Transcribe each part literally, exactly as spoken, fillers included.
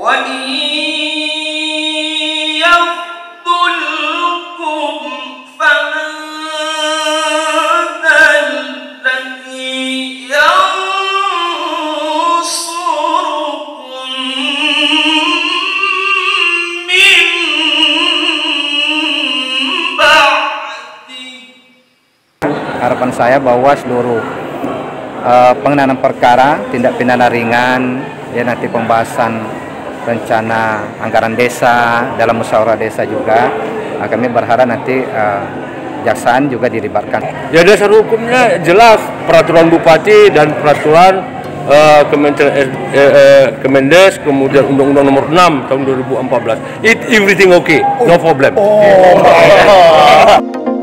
Harapan saya bahwa seluruh uh, pengenaan perkara tindak pidana ringan, ya nanti pembahasan rencana anggaran desa dalam musyawarah desa juga, uh, kami berharap nanti uh, jaksaan juga dilibatkan. Ya, dasar hukumnya jelas, peraturan bupati dan peraturan uh, Kementerian uh, uh, Kemendes, kemudian Undang-Undang Nomor enam tahun dua ribu empat belas. It everything okay, no problem. Oh.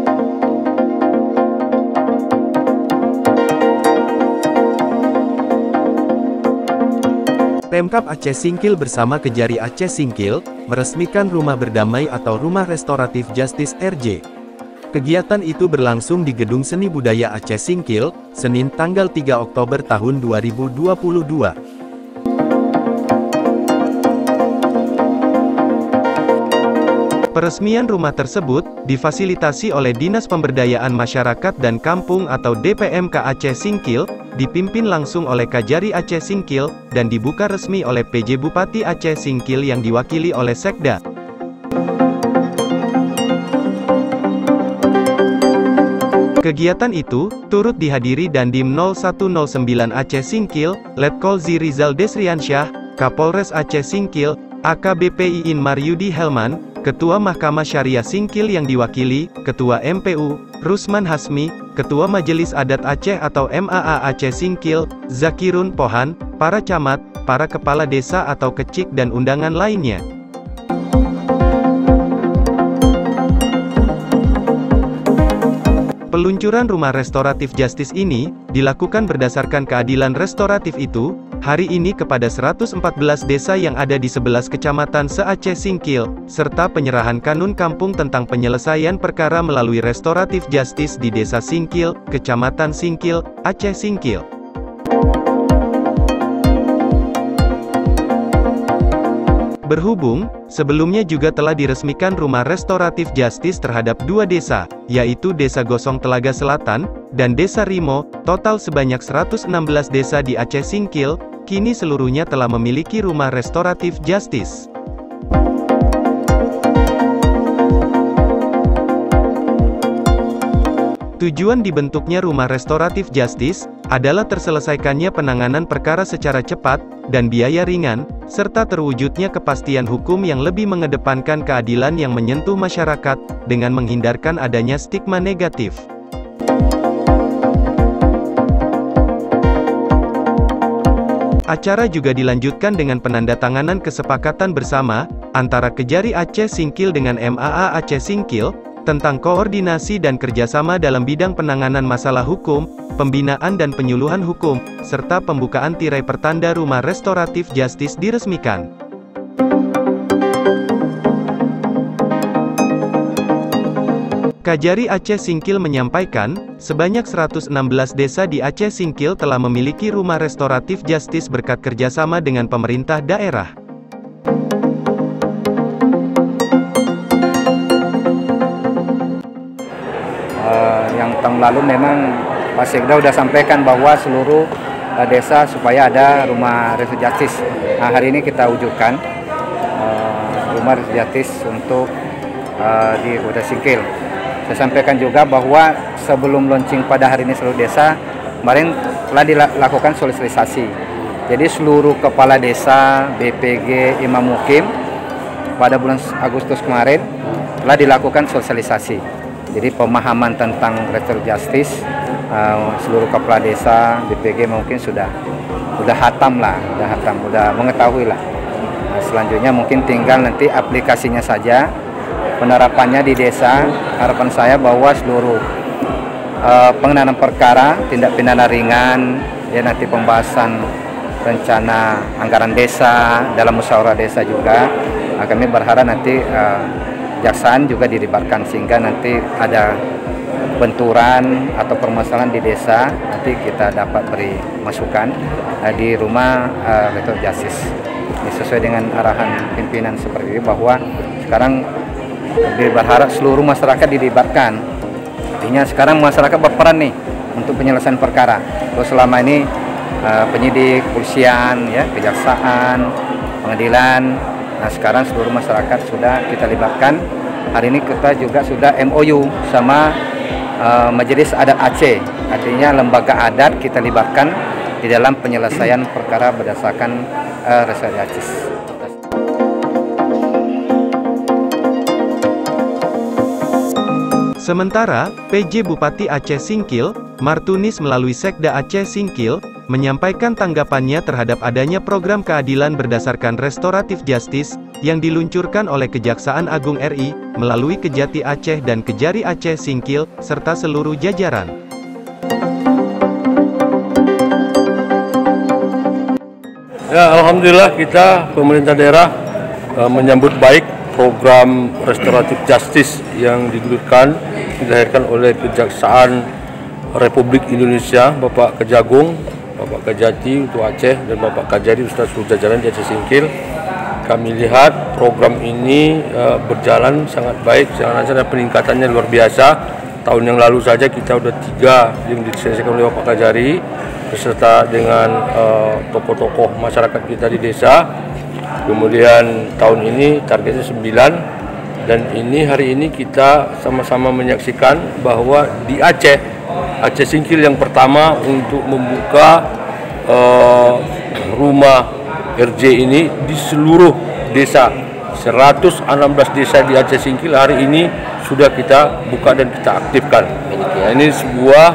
Pemkab Aceh Singkil bersama Kejari Aceh Singkil, meresmikan Rumah Berdamai atau Rumah Restoratif Justice R J. Kegiatan itu berlangsung di Gedung Seni Budaya Aceh Singkil, Senin tanggal tiga Oktober tahun dua ribu dua puluh dua. Peresmian rumah tersebut, difasilitasi oleh Dinas Pemberdayaan Masyarakat dan Kampung atau D P M K Aceh Singkil, dipimpin langsung oleh Kajari Aceh Singkil, dan dibuka resmi oleh P J Bupati Aceh Singkil yang diwakili oleh Sekda. Kegiatan itu, turut dihadiri Dandim nol satu nol sembilan Aceh Singkil, Letkol Zi Rizal Desriansyah, Kapolres Aceh Singkil, A K B P Iin Maryudi Helman, Ketua Mahkamah Syariah Singkil yang diwakili, Ketua M P U, Rusman Hasmi, Ketua Majelis Adat Aceh atau M A A Aceh Singkil, Zakirun Pohan, para camat, para kepala desa atau kecik dan undangan lainnya. Peluncuran Rumah Restoratif Justice ini, dilakukan berdasarkan keadilan restoratif itu, hari ini kepada seratus empat belas desa yang ada di sebelas kecamatan se-Aceh Singkil, serta penyerahan kanun kampung tentang penyelesaian perkara melalui restoratif justice di Desa Singkil, Kecamatan Singkil, Aceh Singkil. Berhubung, sebelumnya juga telah diresmikan Rumah Restoratif Justice terhadap dua desa, yaitu Desa Gosong Telaga Selatan, dan Desa Rimo, total sebanyak seratus enam belas desa di Aceh Singkil, kini seluruhnya telah memiliki Rumah Restoratif Justice. Tujuan dibentuknya Rumah Restoratif Justice, adalah terselesaikannya penanganan perkara secara cepat, dan biaya ringan, serta terwujudnya kepastian hukum yang lebih mengedepankan keadilan yang menyentuh masyarakat, dengan menghindarkan adanya stigma negatif. Acara juga dilanjutkan dengan penandatanganan kesepakatan bersama, antara Kejari Aceh Singkil dengan M A A Aceh Singkil, tentang koordinasi dan kerjasama dalam bidang penanganan masalah hukum, pembinaan dan penyuluhan hukum, serta pembukaan tirai pertanda Rumah Restoratif Justice diresmikan. Kajari Aceh Singkil menyampaikan, sebanyak seratus enam belas desa di Aceh Singkil telah memiliki Rumah Restoratif Justice berkat kerjasama dengan pemerintah daerah. Uh, yang tahun lalu memang Pak Sekda sudah sampaikan bahwa seluruh uh, desa supaya ada Rumah Restoratif Justice. Nah, hari ini kita wujudkan uh, Rumah Restoratif Justice untuk uh, di Kota Singkil. Saya sampaikan juga bahwa sebelum launching pada hari ini seluruh desa, kemarin telah dilakukan sosialisasi. Jadi seluruh kepala desa, B P G, Imam Mukim pada bulan Agustus kemarin telah dilakukan sosialisasi. Jadi pemahaman tentang restoratif justice, uh, seluruh kepala desa, B P G mungkin sudah sudah hatam lah, sudah hatam, sudah mengetahui lah. Nah, selanjutnya mungkin tinggal nanti aplikasinya saja, penerapannya di desa. Harapan saya bahwa seluruh uh, pengenaan perkara tindak pidana ringan, ya nanti pembahasan rencana anggaran desa dalam musyawarah desa juga, nah, kami berharap nanti uh, jaksaan juga dilibatkan sehingga nanti ada benturan atau permasalahan di desa, nanti kita dapat beri masukan uh, di Rumah uh, Restoratif Justice. sesuai dengan arahan pimpinan seperti itu, bahwa sekarang berharap seluruh masyarakat dilibatkan. Artinya sekarang masyarakat berperan nih untuk penyelesaian perkara. Kalau selama ini uh, penyidik, polisian, ya, kejaksaan, pengadilan, nah sekarang seluruh masyarakat sudah kita libatkan. Hari ini kita juga sudah M O U sama uh, Majelis Adat Aceh, artinya lembaga adat kita libatkan di dalam penyelesaian perkara berdasarkan uh, reserjatis. Sementara, P J Bupati Aceh Singkil, Martunis melalui Sekda Aceh Singkil, menyampaikan tanggapannya terhadap adanya program keadilan berdasarkan restoratif justice, yang diluncurkan oleh Kejaksaan Agung R I, melalui Kejati Aceh dan Kejari Aceh Singkil, serta seluruh jajaran. Ya, alhamdulillah kita pemerintah daerah uh, menyambut baik program restoratif justice yang digulirkan, dilahirkan oleh Kejaksaan Republik Indonesia, Bapak Kejagung, Bapak Kejati untuk Aceh, dan Bapak Kajari Ustaz seluruh jajaran di Aceh Singkil. Kami lihat program ini uh, berjalan sangat baik, sangat ada peningkatannya luar biasa. Tahun yang lalu saja kita sudah tiga yang diselesaikan oleh Bapak Kajari, beserta dengan tokoh-tokoh uh, masyarakat kita di desa. Kemudian tahun ini targetnya sembilan, dan ini hari ini kita sama-sama menyaksikan bahwa di Aceh, Aceh Singkil yang pertama untuk membuka uh, rumah R J ini di seluruh desa. seratus enam belas desa di Aceh Singkil hari ini sudah kita buka dan kita aktifkan. Nah, ini sebuah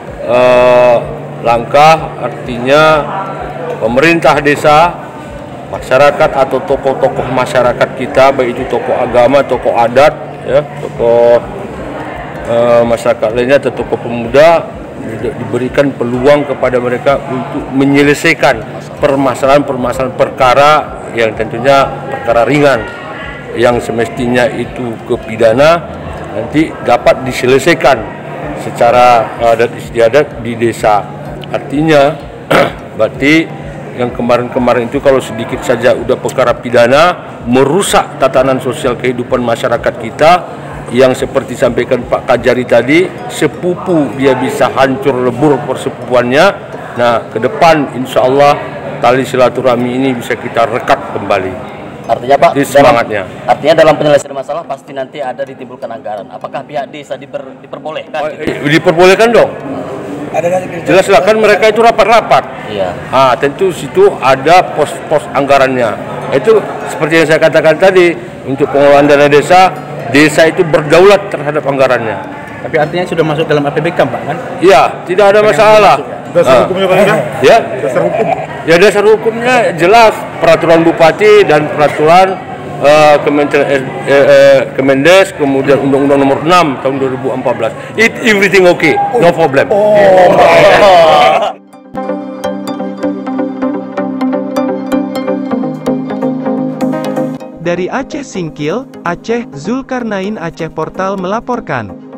uh, langkah, artinya pemerintah desa, masyarakat atau tokoh-tokoh masyarakat kita, baik itu tokoh agama, tokoh adat, ya, tokoh e, masyarakat lainnya atau tokoh pemuda, diberikan peluang kepada mereka untuk menyelesaikan permasalahan-permasalahan perkara yang tentunya perkara ringan, yang semestinya itu ke pidana, nanti dapat diselesaikan secara adat istiadat di desa. Artinya berarti yang kemarin-kemarin itu kalau sedikit saja udah perkara pidana, merusak tatanan sosial kehidupan masyarakat kita, yang seperti sampaikan Pak Kajari tadi, sepupu dia bisa hancur lebur persepupuannya. Nah, ke depan insya Allah tali silaturahmi ini bisa kita rekat kembali. Artinya Pak, di semangatnya. Dalam, artinya dalam penyelesaian masalah pasti nanti ada ditimbulkan anggaran. Apakah pihak desa diper, diperbolehkan? Oh, gitu? Diperbolehkan dong. Jelas lah, kan mereka itu rapat-rapat. Iya. Ah, tentu situ ada pos-pos anggarannya. Itu seperti yang saya katakan tadi, untuk pengelolaan dana desa, desa itu berdaulat terhadap anggarannya. Tapi artinya sudah masuk dalam A P B K, Pak, kan? Iya, tidak ada masalah. Dasar hukumnya Pak, kan? Ya? Dasar hukum. Ya, dasar hukumnya jelas, peraturan bupati dan peraturan Uh, Kementerian uh, uh, Kemendes, kemudian Undang-Undang Nomor enam tahun dua ribu empat belas. It everything okay, no problem. Oh. Dari Aceh Singkil, Aceh, Zulkarnain Aceh Portal melaporkan.